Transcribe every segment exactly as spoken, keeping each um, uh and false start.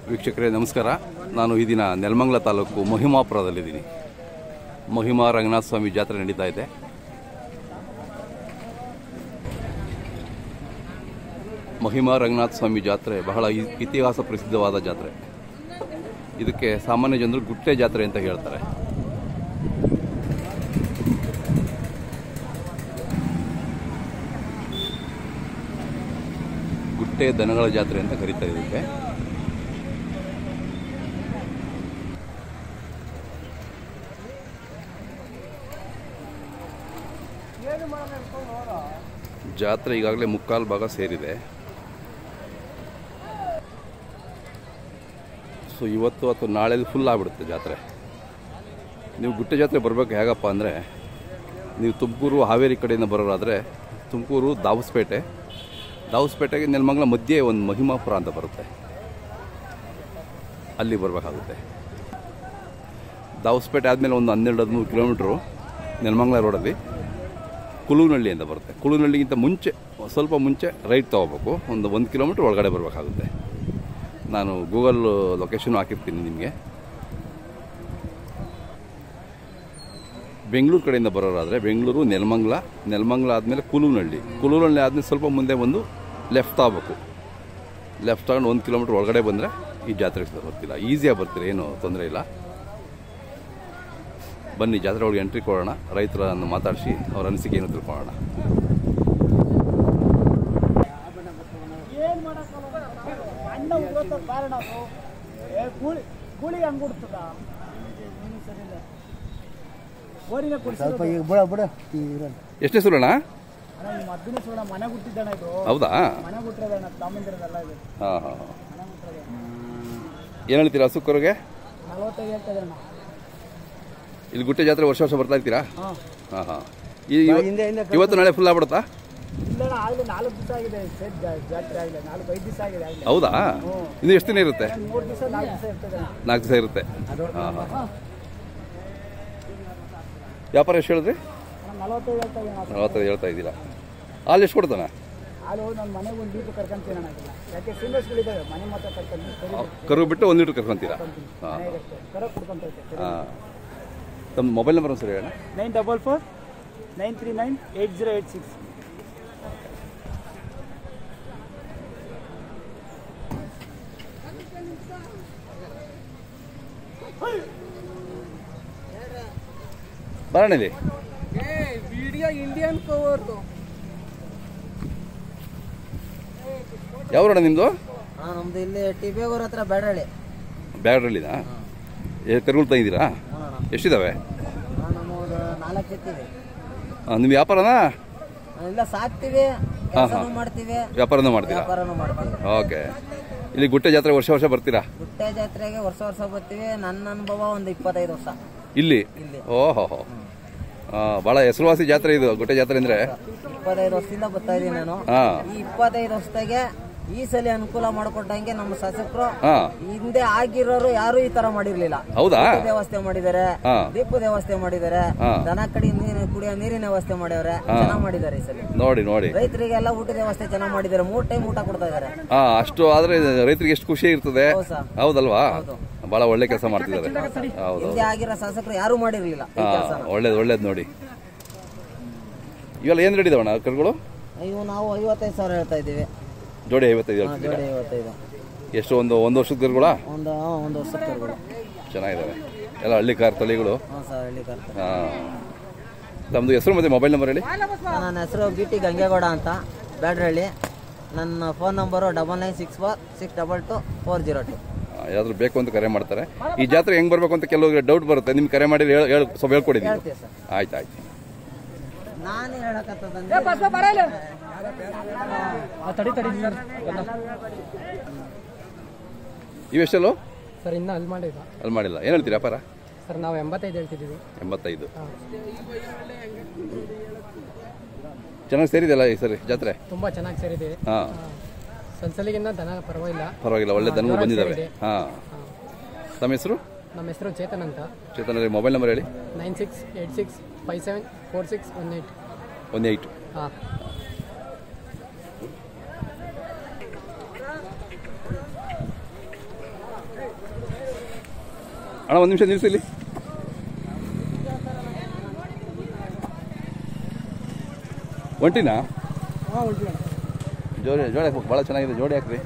ವೀಕ್ಷಕರೇ ನಮಸ್ಕಾರ. ನಾನು ಈ ದಿನ ನೆಲಮಂಗಲ ತಾಲೂಕು ಮಹಿಮಾಪುರದಲ್ಲಿದ್ದೀನಿ. ಮಹಿಮಾ ರಂಗನಾಥ ಸ್ವಾಮಿ ಜಾತ್ರೆ ನಡೀತಾ ಇದೆ. ಮಹಿಮಾ ರಂಗನಾಥ ಸ್ವಾಮಿ ಜಾತ್ರೆ ಬಹಳ ಇತಿಹಾಸ ಪ್ರಸಿದ್ಧವಾದ ಜಾತ್ರೆ. ಇದಕ್ಕೆ ಸಾಮಾನ್ಯ ಜನರು ಗುಟ್ಟೆ ಜಾತ್ರೆ ಅಂತ ಹೇಳ್ತಾರೆ. ಗುಟ್ಟೆ ದನಗಳ ಜಾತ್ರೆ ಅಂತ ಕರೀತಾರೆ ಇದಕ್ಕೆ. ಜಾತ್ರೆ ಈಗಾಗಲೇ ಮುಕ್ಕಾಲು ಭಾಗ ಸೇರಿದೆ. ಸೊ ಇವತ್ತು ಅಥವಾ ನಾಳೆ ಫುಲ್ ಆಗಿಬಿಡುತ್ತೆ ಜಾತ್ರೆ. ನೀವು ಗುಟ್ಟೆ ಜಾತ್ರೆ ಬರಬೇಕು ಹೇಗಪ್ಪ ಅಂದರೆ, ನೀವು ತುಮಕೂರು ಹಾವೇರಿ ಕಡೆಯಿಂದ ಬರೋರಾದರೆ ತುಮಕೂರು ದಾವಸ್ಪೇಟೆ, ದಾವಸ್ಪೇಟೆಗೆ ನೆಲಮಂಗಲ ಮಧ್ಯೆ ಒಂದು ಮಹಿಮಾಪುರ ಅಂತ ಬರುತ್ತೆ, ಅಲ್ಲಿ ಬರಬೇಕಾಗುತ್ತೆ. ದಾವಸ್ಪೇಟೆ ಆದಮೇಲೆ ಒಂದು ಹನ್ನೆರಡು ಹದಿಮೂರು ಕಿಲೋಮೀಟ್ರು ನೆಲಮಂಗಲ ರೋಡಲ್ಲಿ ಕುಳುನಳ್ಳಿ ಅಂತ ಬರುತ್ತೆ. ಕುಳುನಳ್ಳಿಗಿಂತ ಮುಂಚೆ ಸ್ವಲ್ಪ ಮುಂಚೆ ರೈಟ್ ತೊಗೋಬೇಕು, ಒಂದು ಒಂದು ಕಿಲೋಮೀಟ್ರ್ ಒಳಗಡೆ ಬರಬೇಕಾಗುತ್ತೆ. ನಾನು ಗೂಗಲ್ ಲೊಕೇಶನ್ ಹಾಕಿರ್ತೀನಿ ನಿಮಗೆ. ಬೆಂಗಳೂರು ಕಡೆಯಿಂದ ಬರೋರಾದರೆ ಬೆಂಗಳೂರು ನೆಲಮಂಗಲ, ನೆಲಮಂಗಲ ಆದಮೇಲೆ ಕುಳುನಳ್ಳಿ, ಕುಳುನಳ್ಳಿ ಆದಮೇಲೆ ಸ್ವಲ್ಪ ಮುಂದೆ ಬಂದು ಲೆಫ್ಟ್ ತಗೋಬೇಕು. ಲೆಫ್ಟ್ ತಗೊಂಡು ಒಂದು ಕಿಲೋಮೀಟ್ರ್ ಒಳಗಡೆ ಬಂದರೆ ಈ ಜಾತ್ರೆಗೆ ಬರ್ತಿಲ್ಲ, ಈಸಿಯಾಗಿ ಬರ್ತೀರ, ಏನು ತೊಂದರೆ ಇಲ್ಲ. ಬನ್ನಿ ಜಾತ್ರೆ ಒಳಗೆ ಎಂಟ್ರಿ ಕೊಡೋಣ, ರೈತರನ್ನು ಮಾತಾಡಿಸಿ ಅವ್ರ ಅನಿಸಿಕೆ ಏನು ತಿಳ್ಕೊಳ್ಳೋಣ. ಎಷ್ಟನೇ ಸುರಣ? ಹೌದಾ? ಹಾಂ ಹಾಂ. ಏನು ಹೇಳ್ತೀರಾ ಹಸುಕರಿಗೆ? ಇಲ್ಲಿ ಗುಟ್ಟೆ ಜಾತ್ರೆ ವರ್ಷ ವರ್ಷ ಬರ್ತಾ ಇರ್ತೀರಾ? ಹಾಂ ಹಾಂ. ಇವತ್ತು ನಾಳೆ ಫುಲ್ ಆಗ್ಬಿಡುತ್ತಾ? ಹೌದಾ? ಇನ್ನು ಎಷ್ಟು ದಿನ ಇರುತ್ತೆ? ನಾಲ್ಕು ದಿವಸ ಇರುತ್ತೆ. ಹಾಂ ಹಾಂ. ವ್ಯಾಪಾರ ಎಷ್ಟು ಹೇಳಿದ್ರಿ? ನಲವತ್ತೈದು ಹೇಳ್ತಾ ಇದ್ದೀರಾ. ಹಾಲು ಎಷ್ಟು ಕೊಡ್ತಾನೆ? ಕರು ಬಿಟ್ಟು ಒಂದು ಲೀಟ್ರ್ ಕರ್ಕೊಂತೀರಾ? ಹಾಂ ಹಾಂ. ತಮ್ಮ ಮೊಬೈಲ್ ನಂಬರ್ ಒಂದು ಸರಿ ಹೇಳ. Nine double four nine three nine eight zero eight six. ಬರಣಿ ವಿಡಿಯೋ ಇಂಡಿಯನ್ ಕವರ್. ಯಾವ ನಿಮ್ಮದು? ನಮ್ದು ಇಲ್ಲಿ ಟಿ ಬಿ ಅವ್ರ ಹತ್ರ ಬ್ಯಾಡ್ರಳ್ಳಿ. ಬ್ಯಾಡ್ರಳ್ಳಿನಾ? ಕರುಗಳು ತಂದಿದ್ದೀರಾ? ಎಷ್ಟಿದಾವೆ? ನಾಲ್ಕು ಎತ್ತಿದೆ. ನಿಮ್ಮ ವ್ಯಾಪಾರನಾ? ಇಲ್ಲ, ಸಾಕ್ತಿವಿ, ಕೆಲಸನೂ ಮಾಡ್ತೀವಿ, ವ್ಯಾಪಾರನೂ ಮಾಡ್ತೀರಾ? ವ್ಯಾಪಾರನೂ ಮಾಡ್ತೀವಿ. ಓಕೆ. ಇಲ್ಲಿ ಗುಟ್ಟೆ ಜಾತ್ರೆ ವರ್ಷ ವರ್ಷ ಬರ್ತೀರಾ? ಗುಟ್ಟೆ ಜಾತ್ರೆಗೆ ವರ್ಷ ವರ್ಷ ಬರ್ತೀವಿ. ನನ್ನ ಅನುಭವ ಒಂದು ಇಪ್ಪತ್ತೈದು ವರ್ಷ ಇಲ್ಲಿ. ಓಹೋ, ಬಹಳ ಹೆಸರುವಾಸಿ ಜಾತ್ರೆ ಇದು ಗುಟ್ಟೆ ಜಾತ್ರೆ ಅಂದ್ರೆ. ಇಪ್ಪತ್ತೈದು ವರ್ಷದಿಂದ ಬರ್ತಾ ಇದೀನಿ ನಾನು. ಈ ಇಪ್ಪತ್ತೈದು ವರ್ಷದಾಗೆ ಈ ಸಲ ಅನುಕೂಲ ಮಾಡಿಕೊಟ್ಟಂಗೆ ನಮ್ಮ ಶಾಸಕರು ಹಿಂದೆ ಆಗಿರೋರು ಯಾರು ಈ ತರ ಮಾಡಿರ್ಲಿಲ್ಲ. ಹೌದಾ? ವ್ಯವಸ್ಥೆ ಮಾಡಿದ್ದಾರೆ, ದೀಪದ ವ್ಯವಸ್ಥೆ ಮಾಡಿದ್ದಾರೆ, ದನ ಕಡಿ ನೀರು ಕುಡಿಯೋ ನೀರಿನ ವ್ಯವಸ್ಥೆ ಮಾಡ್ಯವ್ರೆ, ಚೆನ್ನಾಗಿ ಮಾಡಿದ್ದಾರೆ ಈ ಸಲ. ನೋಡಿ ನೋಡಿ, ರೈತರಿಗೆಲ್ಲ ಊಟದ ವ್ಯವಸ್ಥೆ ಚೆನ್ನಾಗಿ ಮಾಡಿದ್ದಾರೆ, ಮೂರ್ ಟೈಮ್ ಊಟ ಕೊಡ್ತಾ ಇದಾರೆ. ಅಷ್ಟು ಆದ್ರೆ ರೈತರಿಗೆ ಎಷ್ಟು ಖುಷಿ ಇರ್ತದೆ, ಹೌದಲ್ವಾ? ಬಹಳ ಒಳ್ಳೆ ಕೆಲಸ ಮಾಡ್ತಿದ್ದಾರೆ. ಹಿಂದೆ ಆಗಿರೋ ಶಾಸಕರು ಯಾರು ಮಾಡಿರ್ಲಿಲ್ಲ. ಒಳ್ಳೇದು ಒಳ್ಳೇದು ನೋಡಿ. ಇವೆಲ್ಲ ಏನ್ ರೆಡಿ ಇದಾವಣ್ಣ ಕರುಗಳು? ಇವು ನಾವು ಐವತ್ತೈದು ಸಾವಿರ ಹೇಳ್ತಾ ಇದ್ದೀವಿ. ಜೋಡಿ ಐವತ್ತೈದು? ಎಷ್ಟು, ಒಂದು ಒಂದು ವರ್ಷದ ಕರುಗಳ? ಒಂದು ಒಂದು ವರ್ಷದ ಕರುಗಳು ಚೆನ್ನಾಗಿದ್ದಾವೆ ಎಲ್ಲ. ಹಳ್ಳಿ ಕಾರ್ ತಳಿಗಳು. ಹಾಂ. ತಮ್ಮದು ಹೆಸರು ಮತ್ತೆ ಮೊಬೈಲ್ ನಂಬರ್ ಹೇಳಿ. ನನ್ನ ಹೆಸರು ಬಿ ಟಿ ಗಂಗೇಗೌಡ ಅಂತ, ಬ್ಯಾಡ್ರಳ್ಳಿ. ನನ್ನ phone number double nine six four six double two four zero two. ಯಾರಾದ್ರೂ ಬೇಕು ಅಂತ ಕರೆ ಮಾಡ್ತಾರೆ. ಈ ಜಾತ್ರೆ ಹೆಂಗ್ ಬರ್ಬೇಕು ಅಂತ ಕೆಲವು ಡೌಟ್ ಬರುತ್ತೆ, ನಿಮ್ಗೆ ಕರೆ ಮಾಡಿ ಹೇಳಿ ಸ್ವಲ್ಪ ಹೇಳ್ಕೊಡಿದ್ದೀನಿ. ಆಯ್ತು ಆಯ್ತು. ನಾನು ಹೇಳಕತ್ತದ ಇವೆಷ್ಟಲ್ಲೋ ಸರ್? ಇನ್ನು ಅಲ್ಲಿ ಮಾಡಿಲ್ಲ. ಅಲ್ಲಿ ಮಾಡಿಲ್ಲ. ಏನು ಹೇಳ್ತೀರಿ ವ್ಯಾಪಾರ? ಸರ್ ನಾವು ಎಂಬತ್ತೈದು ಹೇಳ್ತಿದ್ದೀವಿ. ಎಂಬತ್ತೈದು. ಚೆನ್ನಾಗಿ ಸೇರಿದೆಲ್ಲ ಈ ಸರಿ ಜಾತ್ರೆ? ತುಂಬಾ ಚೆನ್ನಾಗಿ ಸೇರಿದೆ. ಹಾಂ. ಸಲ್ಸಲಿಗಿನ್ನ ದನ ಪರವಾಗಿಲ್ಲ, ಪರವಾಗಿಲ್ಲ, ಒಳ್ಳೆ ದನಗಳು ಬಂದಿದ್ದಾವೆ. ಹಾಂ. ತಮ್ಮ ಹೆಸರು? ನಮ್ಮ ಹೆಸರು ಚೇತನ್ ಅಂತ. ಚೇತನ್ ಅವರಿಗೆ ಮೊಬೈಲ್ ನಂಬರ್ ಹೇಳಿ. Nine six eight six five seven four six one eight one eight. ಹಾಂ. ಅಣ್ಣ ಒಂದು ನಿಮಿಷ ನಿಲ್ಲಿಸಿ ಇಲ್ಲಿ. ಒಂಟಿನಾ? ಜೋಡಿ ಜೋಡಿ ಹಾಕ್ಬೇಕು, ಭಾಳ ಚೆನ್ನಾಗಿದೆ, ಜೋಡಿ ಹಾಕ್ರಿ.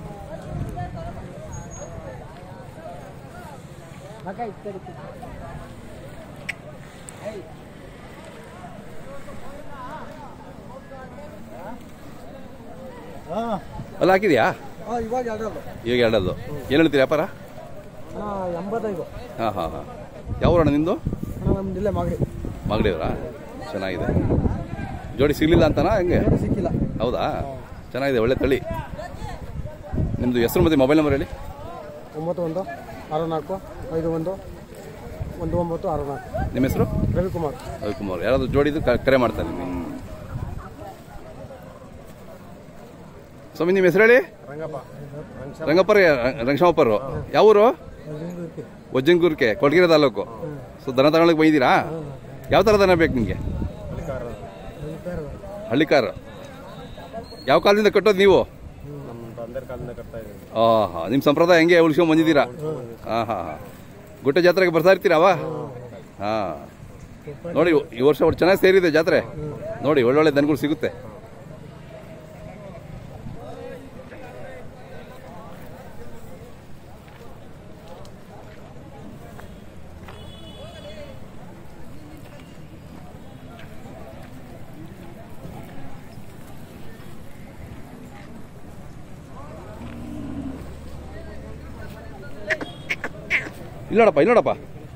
ಅಲ್ಲ ಹಾಕಿದ್ಯಾ? ಇವಾಗ ಎರಡಲ್ಲ ಈಗ ಎರಡಲ್ಲು. ಏನು ಹೇಳ್ತೀರಿ ವ್ಯಾಪಾರ? ಎಂಬತ್ತೈದು. ಹಾಂ ಹಾಂ ಹಾಂ. ಯಾವ ಅಣ್ಣ ನಿಂದು? ನಮ್ದು ಇಲ್ಲೇ ಮಾಗಡಿ. ಮಾಗಡಿಯವರಾ? ಚೆನ್ನಾಗಿದೆ. ಜೋಡಿ ಸಿಗಲಿಲ್ಲ ಅಂತನಾ ಹೆಂಗೆ? ಸಿಕ್ಕಿಲ್ಲ. ಹೌದಾ? ಚೆನ್ನಾಗಿದೆ, ಒಳ್ಳೆ ತಳಿ. ನಿಮ್ಮದು ಹೆಸರು ಮತ್ತು ಮೊಬೈಲ್ ನಂಬರ್ ಹೇಳಿ. ಒಂಬತ್ತು ಒಂದು ಆರು ನಾಲ್ಕು ಐದು ಒಂದು ಒಂದು ಒಂಬತ್ತು ಆರು ನಾಲ್ಕು. ನಿಮ್ಮ ಹೆಸರು? ರವಿಕುಮಾರ್. ರವಿಕುಮಾರ್. ಯಾರಾದರೂ ಜೋಡಿದು ಕರೆ ಮಾಡ್ತಾರೆ ನಿಮಗೆ. ಸ್ವಾಮಿ ನಿಮ್ಮ ಹೆಸರು ಹೇಳಿ. ರಂಗಪ್ಪ. ರಂಗಪ್ಪರ ರಂಗಶಾಮಪ್ಪರು. ಯಾವೂರು? ಒಜ್ಜಂಗೂರ್ಕೆ, ಕೊಡಗಿರೆ ತಾಲೂಕು. ಸೊ ದನ ತಗೊಳಕ್ಕೆ ಬೈದೀರಾ? ಯಾವ ಥರ ದನ ಬೇಕು ನಿಮಗೆ? ಹಳ್ಳಿಕಾರ. ಯಾವ ಕಾಲದಿಂದ ಕಟ್ಟೋದು ನೀವು? ಹಾಂ ಹಾಂ. ನಿಮ್ಮ ಸಂಪ್ರದಾಯ ಹೆಂಗೆ ಉಳಿಸ್ಕೊಂಡ್ ಬಂದಿದ್ದೀರಾ? ಹಾಂ ಹಾಂ ಹಾಂ. ಗುಟ್ಟೆ ಜಾತ್ರೆಗೆ ಬರ್ತಾ ಇರ್ತೀರಾವ? ಹಾಂ. ನೋಡಿ ಈ ವರ್ಷ ಅವ್ರು ಚೆನ್ನಾಗಿ ಸೇರಿದೆ ಜಾತ್ರೆ. ನೋಡಿ ಒಳ್ಳೊಳ್ಳೆ ದನಗಳು ಸಿಗುತ್ತೆ. ಇಲ್ಲೋಡಪ್ಪ ಇಲ್ಲೋಡಪ್ಪ.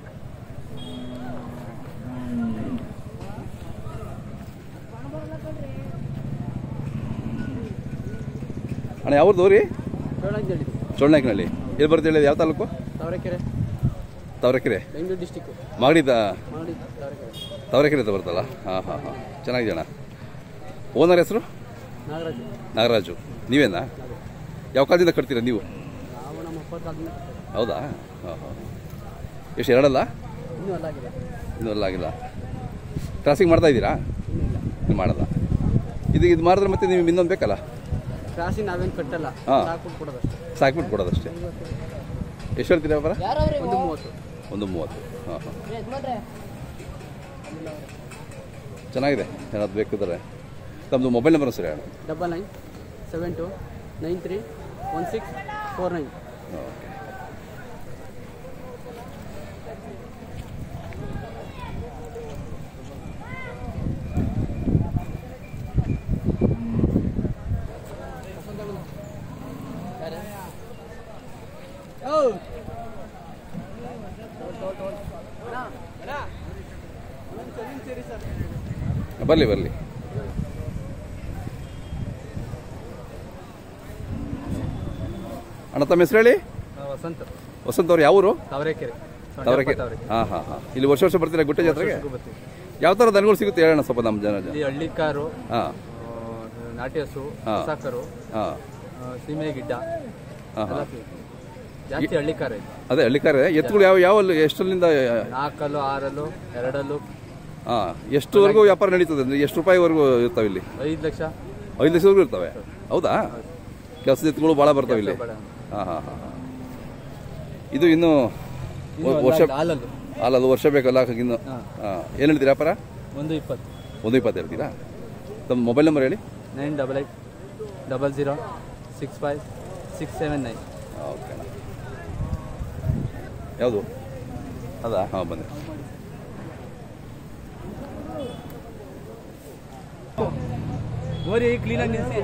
ಅಣ್ಣ ಯಾವ್ದು ರೀ? ಚೋಳನಾಯ್ಕನಹಳ್ಳಿ. ಎಲ್ಲಿ ಬರುತ್ತೆ ಹೇಳಿದ? ಯಾವ ತಾಲೂಕು? ತಾವರೆಕೆರೆ. ತಾವರೆಕೆರೆ, ಬೆಂಗಳೂರು ಡಿಸ್ಟಿಕ್. ಮಾಗಡಿ ತಾವರೆಕೆರೆ ಅಂತ ಬರ್ತಲ್ಲ. ಹಾಂ ಹಾಂ ಹಾಂ. ಚೆನ್ನಾಗಿದೆ ಅಣ್ಣ. ಓನರ್ ಹೆಸರು? ನಾಗರಾಜು. ನಾಗರಾಜು. ನೀವೇನಾ? ಯಾವ ಕಾಲದಿಂದ ಕಟ್ತೀರಾ ನೀವು? ನಾವು ನಮ್ಮ ಅಪ್ಪ ಕಾಲದಿಂದ. ಹೌದಾ? ಹಾಂ ಹಾಂ. ಎಷ್ಟು ಎರಡಲ್ಲ? ಇನ್ನೂ ಅಲ್ಲಾಗಿದೆ. ಇನ್ನೂ ಅಲ್ಲಾಗಿಲ್ಲ. ಕ್ರಾಸಿಂಗ್ ಮಾಡ್ತಾ ಇದ್ದೀರಾ? ನೀವು ಮಾಡಲ್ಲ. ಇದು ಇದು ಮಾಡಿದ್ರೆ ಮತ್ತೆ ನೀವು ಇನ್ನೊಂದು ಬೇಕಲ್ಲ? ಕ್ರಾಸಿಂಗ್ ನಾವೇನು ಕಟ್ಟಲ್ಲ. ಹಾಂ, ಸಾಕ್ಬಿಟ್ಟು ಕೊಡೋದಷ್ಟೇ. ಸಾಕ್ಬಿಟ್ಟು ಕೊಡೋದಷ್ಟೇ. ಎಷ್ಟು ಹೇಳ್ತೀರಾ ವ್ಯಾಪಾರ? ಒಂದು ಮೂವತ್ತು. ಒಂದು ಮೂವತ್ತು. ಹಾಂ ಹಾಂ. ಚೆನ್ನಾಗಿದೆ. ಏನಾದ್ರು ಬೇಕಿದ್ದಾರೆ. ತಮ್ಮದು ಮೊಬೈಲ್ ನಂಬರ್ ಸರಿ ಹೇಳಿ. Double nine seven two nine three one six four nine. Okay. ಬರಲಿ ಬರಲಿ. ಅಣ್ಣ ತಮ್ಮ ಹೆಸರು ಹೇಳಿ. ವಸಂತ. ವಸಂತ್ ಅವ್ರು ಯಾವೂರು? ತಾವರೆಕೆರೆ. ತಾವರೆಕೆರೆ. ಹಾಂ ಹಾಂ ಹಾಂ. ಇಲ್ಲಿ ವರ್ಷ ವರ್ಷ ಬರ್ತೀರಾ ಗುಟ್ಟೆ ಜಾತ್ರೆಗೆ? ಯಾವ ಥರ ದನಗಳು ಸಿಗುತ್ತೆ ಹೇಳೋಣ ಸ್ವಲ್ಪ ನಮ್ಮ ಜನ. ಹಳ್ಳಿ ಕಾರು, ಹಾಂ, ನಾಟಿ ಹಸು, ಸಾಕರು, ಹಾಂ, ಸೀಮೆ ಗಿಡ್ಡ, ಹಾಂ ಹಾಂ. ಜಾಸ್ತಿ ಹಳ್ಳಿ ಕಾರ ಇದೆ. ಅದೇ ಹಳ್ಳಿ ಕಾರ. ಎತ್ತುಗಳು ಯಾವ ಯಾವ ಎಷ್ಟರಿಂದ? ನಾಲ್ಕಲ್ಲು, ಆರಲ್ಲು, ಎರಡಲ್ಲು. ಹಾಂ. ಎಷ್ಟುವರೆಗೂ ವ್ಯಾಪಾರ ನಡೀತದೆ ಅಂದರೆ ಎಷ್ಟು ರೂಪಾಯಿವರೆಗೂ ಇರ್ತಾವೆ ಇಲ್ಲಿ? ಐದು ಲಕ್ಷ. ಐದು ಲಕ್ಷವರೆಗೂ ಇರ್ತವೆ. ಹೌದಾ? ಕೆಲಸದ ಎತ್ತುಗಳು ಭಾಳ ಬರ್ತಾವೆ ಇಲ್ಲಿ. ಹಾಂ ಹಾಂ ಹಾಂ ಹಾಂ. ಇದು ಇನ್ನು ವರ್ಷ ಹಾಲಲ್ಲು. ಹಾಲದು ವರ್ಷ ಬೇಕಲ್ಲ ಇನ್ನು. ಹಾಂ. ಏನು ಹೇಳ್ತೀರಾ ವ್ಯಾಪಾರ? ಒಂದು ಇಪ್ಪತ್ತು. ಒಂದು ಇಪ್ಪತ್ತು ಹೇಳ್ತೀರಾ? ತಮ್ಮ ಮೊಬೈಲ್ ನಂಬರ್ ಹೇಳಿ. Nine double eight double zero six five six seven nine. Okay. ಯಾವುದು ಅದಾ? ಹಾಂ, ಬನ್ನಿ. ನೋಡಿ ಕ್ಲೀನಾಗಿ ನಿಲ್ಲಿಸಿ.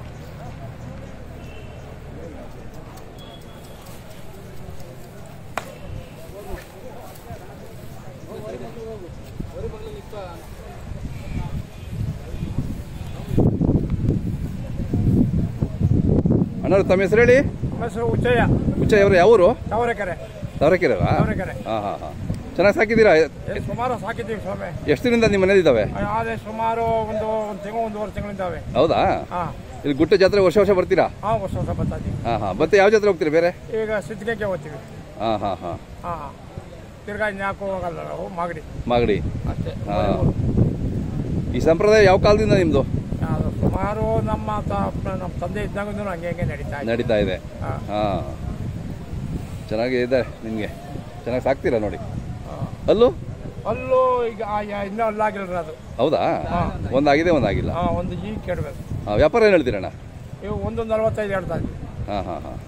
ಅಣ್ಣ ತಮ್ಮ ಹೆಸರು ಹೇಳಿ. ಹೆಸರು ಉಚ್ಚಯ್ಯ. ಉಚ್ಚಯ್ಯ ಅವರು ಯಾವೂರು? ತಾವರೆಕೆರೆ. ತಾವರೆಕೆರೆ. ತಾವರೆಕೆರೆ. ಹಾಂ ಹಾಂ ಹಾಂ. ಚೆನ್ನಾಗಿ ಸಾಕಿದ್ದೀರಾ? ಸುಮಾರು ಸಾಕಿದ್ದೀವಿ ಸ್ವಾಮಿ. ಎಷ್ಟು ದಿನದಿಂದ ನಿಮ್ಮ ಮನೇಲಿ ಇದ್ದಾವೆ? ಅದೇ ಸುಮಾರು ಒಂದು ಒಂದು ತಿಂಗಳು ಒಂದೂವರೆ ತಿಂಗಳಿದ್ದಾವೆ. ಹೌದಾ? ಹಾಂ. ಇಲ್ಲಿ ಗುಟ್ಟೆ ಜಾತ್ರೆ ವರ್ಷ ವರ್ಷ ಬರ್ತೀರಾ? ಹಾಂ, ವರ್ಷ ವರ್ಷ ಬರ್ತಾ ಇದ್ದೀವಿ. ಹಾಂ ಹಾಂ. ಮತ್ತೆ ಯಾವ ಜಾತ್ರೆ ಹೋಗ್ತೀರಾ ಬೇರೆ? ಈಗ ಸಿದ್ಧಗಂಗೆ ಹೋಗ್ತೀವಿ. ಹಾಂ ಹಾಂ ಹಾಂ. ಹಾಂ. ತಿರ್ಗಾ ಯಾಕೋ ಹೋಗಲ್ಲ ನಾವು. ಮಾಗಡಿ. ಮಾಗಡಿ ಅಷ್ಟೇ. ಹಾಂ. ಈ ಸಂಪ್ರದಾಯ ಯಾವ ಕಾಲದಿಂದ ನಿಮ್ಮದು? ಅದು ಸುಮಾರು ನಮ್ಮ ನಮ್ಮ ತಂದೆ ಇದ್ದಾಗೂ ಹಂಗೆ ಹಂಗೆ ನಡೀತಾ ಇದೆ. ನಡೀತಾ ಇದೆ. ಹಾಂ. ಹಾಂ. ಚೆನ್ನಾಗಿ ಇದೆ ನಿಮಗೆ. ಚೆನ್ನಾಗಿ ಸಾಕ್ತೀರಾ ನೋಡಿ. ಅಲ್ಲೂ ಅಲ್ಲೂ ಈಗ ಇನ್ನೂ ಅಲ್ಲಾಗಿಲ್ಲ ಅದು. ಹೌದಾ? ಒಂದಾಗಿದೆ ಒಂದಾಗಿಲ್ಲ. ಒಂದು ಈಗ ಕೇಳಬೇಕು. ವ್ಯಾಪಾರ ಏನು ಹೇಳ್ತೀರಣ್ಣ? ಇವು ಒಂದು ನಲ್ವತ್ತೈದು ಹೇಳ್ತಾ ಇದ್ವಿ. ಹಾಂ ಹಾಂ ಹಾಂ.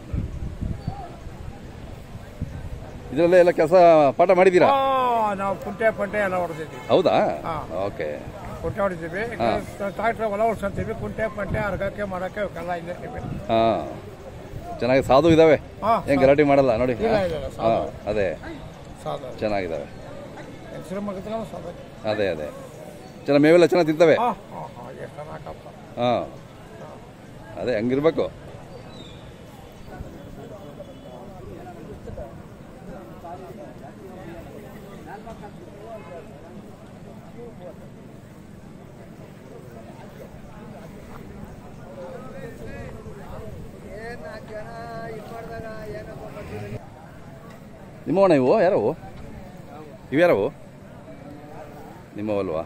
ಇದರಲ್ಲೇ ಎಲ್ಲ ಕೆಲಸ ಪಾಠ ಮಾಡಿದ್ದೀರಾ? ನಾವು ಕುಂಟೆ ಪಂಟೆ ಎಲ್ಲ ಹೊಡೆದಿದ್ದೀವಿ. ಹೌದಾ? ಓಕೆ. ಕುಂಟೆ ಹೊಡಿತೀವಿ, ಟ್ರಾಕ್ಟರ್ ಹೊಲ ಹೊಡ್ಸಂತೀವಿ, ಕುಂಟೆ ಪಂಟೆ ಅರ್ಗಕ್ಕೆ ಮಾಡೋಕ್ಕೆ ಎಲ್ಲ ಇಲ್ಲೇ. ಹಾಂ, ಚೆನ್ನಾಗಿ ಸಾಧು ಇದಾವೆ, ಏನು ಗಲಾಟೆ ಮಾಡಲ್ಲ ನೋಡಿ. ಹಾಂ, ಅದೇ ಚೆನ್ನಾಗಿದ್ದಾವೆ. ಅದೇ ಅದೇ ಚೆನ್ನಾಗಿ ಮೇವೆಲ್ಲ ಚೆನ್ನಾಗಿ ತಿಂತವೆ. ಹಾಂ, ಅದೇ ಹಂಗಿರ್ಬೇಕು. ನಿಮ್ಮವಣ್ಣ ಇವು? ಯಾರವು ಇವು? ಯಾರವು ನಿಮ್ಮವಲ್ವಾ?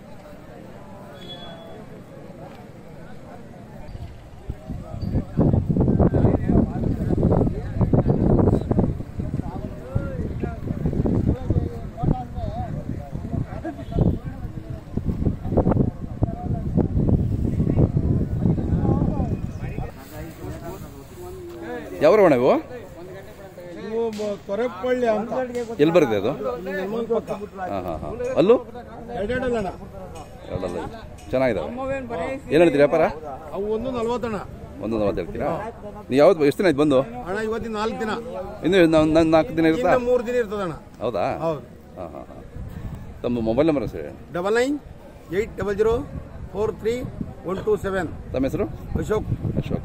ಯಾವ್ರವಣ್ಣ ಇವು? ತೊರೆಪಳ್ಳಿ ಅಂತ. ಎಲ್ಲಿ ಬರುತ್ತೆ ಅದು? ಹಾಂ ಹಾಂ ಹಾಂ. ಅಲ್ಲೂ ಎರಡೆರಡಲ್ಲ ಚೆನ್ನಾಗಿದ್ದಾವೆ. ಏನು ಹೇಳ್ತೀರಿ ವ್ಯಾಪಾರ? ಅವು ಒಂದು ನಲ್ವತ್ತಣ್ಣ. ಒಂದು ನಲ್ವತ್ತು ಹೇಳ್ತೀರಾ? ನೀವು ಯಾವ್ದು ಎಷ್ಟು ದಿನ ಆಯ್ತು ಬಂದು? ಅಣ್ಣ ಇವತ್ತಿನ ನಾಲ್ಕು ದಿನ. ಇನ್ನು ನನ್ನ ನಾಲ್ಕು ದಿನ ಇರುತ್ತಾ? ಮೂರು ದಿನ ಇರ್ತದಣ್ಣ. ಹೌದಾ? ಹೌದು. ಹಾಂ ಹಾಂ ಹಾಂ. ತಮ್ಮ ಮೊಬೈಲ್ ನಂಬರ್ ಸರಿ? Double nine eight double zero four three one two seven. ತಮ್ಮ ಹೆಸರು? ಅಶೋಕ್. ಅಶೋಕ್.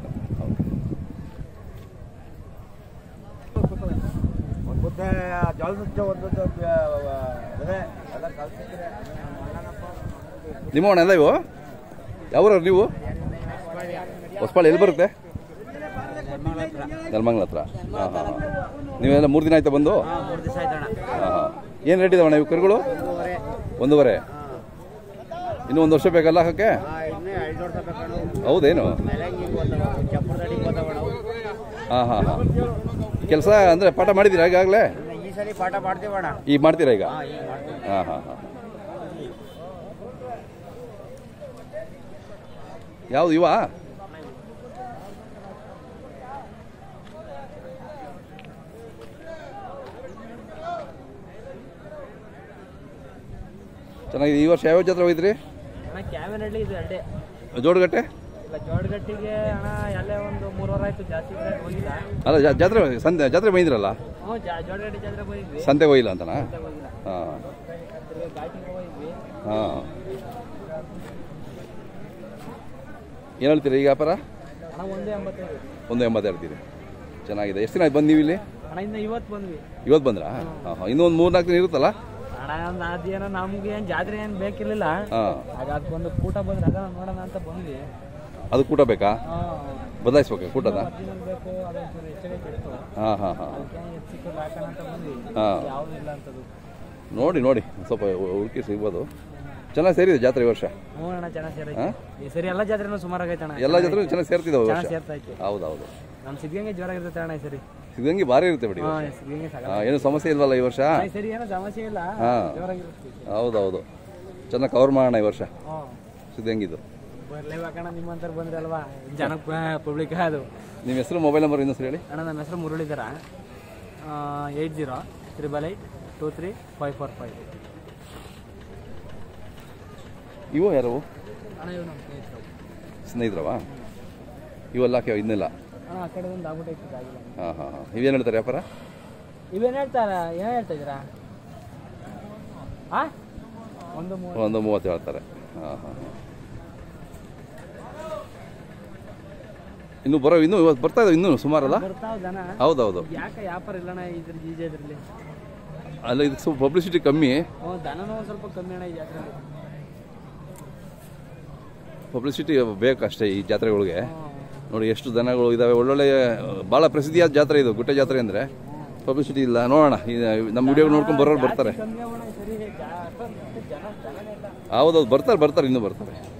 ನಿಮ್ಮವಣ್ಣ ಎಲ್ಲ ಇವು? ಯಾವ್ರವ್ರು ನೀವು? ಹೊಸಪಾಳಿ ಎಲ್ಲಿ ಬರುತ್ತೆ? ನೆಲಮಂಗಲ ಹತ್ರ. ಹಾಂ ಹಾಂ. ನೀವೆಲ್ಲ ಮೂರು ದಿನ ಆಯ್ತಾ ಬಂದು? ಹಾಂ ಹಾಂ. ಏನು ರೇಟ್ ಇದಾವಣ್ಣ ಇವು ಕರುಗಳು? ಒಂದೂವರೆ. ಇನ್ನೂ ಒಂದು ವರ್ಷ ಬೇಕಲ್ಲ ಹಾಕಕ್ಕೆ? ಹೌದೇನು? ಹಾಂ ಹಾಂ ಹಾಂ. ಕೆಲಸ ಅಂದರೆ ಪಾಠ ಮಾಡಿದ್ದೀರಾ ಈಗಾಗಲೇ? ಈಗ ಮಾಡ್ತೀರಾ ಈಗ? ಹಾಂ ಹಾಂ ಹಾಂ. ಯಾವುದು ಇವ? ಚೆನ್ನಾಗಿದೆ. ಈ ವರ್ಷ ಯಾವ ಜಾತ್ರೆ ಹೋಗಿದ್ರಿ? ಜೋಡಗಟ್ಟೆ? ಜೋಡಗಟ್ಟಿಗೆ ಅಣ್ಣ ಎಲ್ಲೇ ಒಂದು ಮೂರು ವಾರ ಆಯ್ತು, ಜಾಸ್ತಿ ಹೋಗಿಲ್ಲ. ಅಲ್ಲ ಜಾತ್ರೆ ಸಂತೆ ಜಾತ್ರೆ ಬಂದಿದ್ರಲ್ಲ? ಜೋಡಗಟ್ಟಿ ಜಾತ್ರೆ ಹೋಗಿದ್ವಿ. ಸಂತೆ ಹೋಗಿಲ್ಲ ಅಂತನಾ? ಹಾಂ ಹಾಂ. ಏನು ಹೇಳ್ತೀರಿ ಈಗ ವ್ಯಾಪಾರ? ಒಂದು ಎಂಬತ್ತೈದು. ಒಂದು ಎಂಬತ್ತು ಹೇಳ್ತೀರಿ. ಚೆನ್ನಾಗಿದೆ. ಎಷ್ಟು ದಿನ ಆಯ್ತು ಬಂದು ನೀವು ಇಲ್ಲಿ? ಅಣ್ಣ ಇನ್ನು ಇವತ್ತು ಬಂದ್ವಿ. ಇವತ್ತು ಬಂದ್ರಾ? ಹಾಂ ಹಾಂ. ಇನ್ನೂ ಒಂದು ಮೂರು ನಾಲ್ಕು ದಿನ ಇರುತ್ತಲ್ಲ? ಅಣ್ಣ ಅದೇನೋ ನಮ್ಗೆ ಏನು ಜಾತ್ರೆ ಏನು ಬೇಕಿರ್ಲಿಲ್ಲ. ಹಾಂ. ಆಗ ಅದಕ್ಕೊಂದು ಕೂಟ ಬಂದ್ರೆ ಅದ ನೋಡೋಣ ಅಂತ ಬಂದ್ವಿ. ಅದು ಕೂಟ ಬೇಕಾ? ಬದಲಾಯಿಸ್ಬೇಕು ಕೂಟದ? ಬೇಕು ಅದೊಂದು ಹೆಚ್ಚಿಗೆ ಕೆಡ್ತು. ಹಾಂ ಹಾಂ ಹಾಂ. ಹೆಚ್ಚಿಗೆ ಹಾಕೋಣ ಅಂತ ಬಂದ್ವಿ. ಹಾಂ. ಯಾವುದೂ ಇಲ್ಲ ಅಂತದ್ದು ನೋಡಿ ನೋಡಿ ಸ್ವಲ್ಪ ಹುಡುಕಿ ಸಿಗ್ಬೋದು. ಚೆನ್ನಾಗಿ ಸೇರಿದೆ ಜಾತ್ರೆ ಈ ವರ್ಷ? ಹ್ಞೂ ಅಣ್ಣ ಚೆನ್ನಾಗಿ ಸೇರೈತೆ ಈ ಸರಿ. ಎಲ್ಲ ಜಾತ್ರೆನೂ ಸುಮಾರು ಆಗೈತೆ ಅಣ್ಣ. ಎಲ್ಲ ಜಾತ್ರೆ ಚೆನ್ನಾಗಿ ಸೇರ್ತಿದ್ದಾವೆ ಈ ವರ್ಷ? ಸೇರ್ತಾ ಐತೆ. ಹೌದು ಹೌದು. ನಮ್ಮ ಸಿದ್ಧಗಂಗೆ ಜೋರಾಗಿರುತ್ತೆ ಅಣ್ಣ ಈ ಸರಿ. ಸಿದ್ಧಗಂಗೆ ಭಾರಿ ಇರುತ್ತೆ ಬಿಡಿ. ಸಿದ್ಧಗಂಗೆ ಏನು ಸಮಸ್ಯೆ ಇಲ್ವಲ್ಲ ಈ ವರ್ಷ? ಈ ಸರಿ ಏನೋ ಸಮಸ್ಯೆ ಇಲ್ಲ, ಜೋರಾಗಿರುತ್ತೆ. ಹೌದೌದು. ಚೆನ್ನಾಗಿ ಕವರ್ ಮಾಡೋಣ ಈ ವರ್ಷ ಸಿದ್ಧಗಂಗಿದು. ಬರ್ಲೇಬೇಕಣ್ಣ, ನಿಮ್ಮಂತರ ಬಂದ್ರೆ ಅಲ್ವಾ ಜನ ಪಬ್ಲಿಕ್. ಅದು ನಿಮ್ಮ ಹೆಸರು ಮೊಬೈಲ್ ನಂಬರ್ ಇನ್ನೊಂದು ಹೇಳಿ ಅಣ್ಣ. ನನ್ನ ಹೆಸರು Muralidhara. Eight zero triple eight two three five four five. ಇವು ಯಾರವು? ಅಣ್ಣ ಇವು ನಮ್ಮ ಸ್ನೇಹಿತರು. ಸ್ನೇಹಿತರವಾ? ಇವೆಲ್ಲ ಇನ್ನಿಲ್ಲ ಅಣ್ಣ. ಆ ಕಡೆ ಒಂದು ಆಗ್ಬಿಟ್ಟೈತೆ ಆಗಿಲ್ಲ. ಹಾಂ ಹಾಂ ಹಾಂ. ಇವೇನು ಹೇಳ್ತಾರೆ ವ್ಯಾಪಾರ? ಇವೇನು ಹೇಳ್ತಾರ? ಏನು ಹೇಳ್ತಾ ಇದ್ದೀರಾ? ಹಾಂ, ಒಂದು ಒಂದು ಮೂವತ್ತು ಹೇಳ್ತಾರೆ. ಹಾಂ ಹಾಂ ಹಾಂ. ಇನ್ನು ಬರೋ ಇನ್ನೂ ಇವತ್ತು ಬರ್ತಾ ಇದಾವೆ ಇನ್ನೂ ಸುಮಾರಲ್ಲ? ಹೌದೌದು. ಯಾಕೆ ವ್ಯಾಪಾರ ಇಲ್ಲಣ್ಣ ಇದ್ರ ಜೀಜೆ ಇದ್ರಲ್ಲಿ? ಅಲ್ಲ ಇದಕ್ಕೆ ಸ್ವಲ್ಪ ಪಬ್ಲಿಸಿಟಿ ಕಮ್ಮಿ. ಹ್ಞೂ, ದನನೂ ಸ್ವಲ್ಪ ಕಮ್ಮಿ ಅಣ್ಣ ಈ ಜಾತ್ರೆಯಲ್ಲಿ. ಪಬ್ಲಿಸಿಟಿ ಬೇಕಷ್ಟೇ ಈ ಜಾತ್ರೆಗಳಿಗೆ. ನೋಡಿ ಎಷ್ಟು ದನಗಳು ಇದಾವೆ, ಒಳ್ಳೊಳ್ಳೆ ಭಾಳ ಪ್ರಸಿದ್ಧಿಯಾದ ಜಾತ್ರೆ ಇದು ಗುಟ್ಟೆ ಜಾತ್ರೆ ಅಂದರೆ. ಪಬ್ಲಿಸಿಟಿ ಇಲ್ಲ. ನೋಡೋಣ, ನಮ್ಮ ವಿಡಿಯೋ ನೋಡ್ಕೊಂಡು ಬರೋರು ಬರ್ತಾರೆ. ಹೌದೌದು, ಬರ್ತಾರೆ ಬರ್ತಾರೆ ಇನ್ನೂ ಬರ್ತಾರೆ.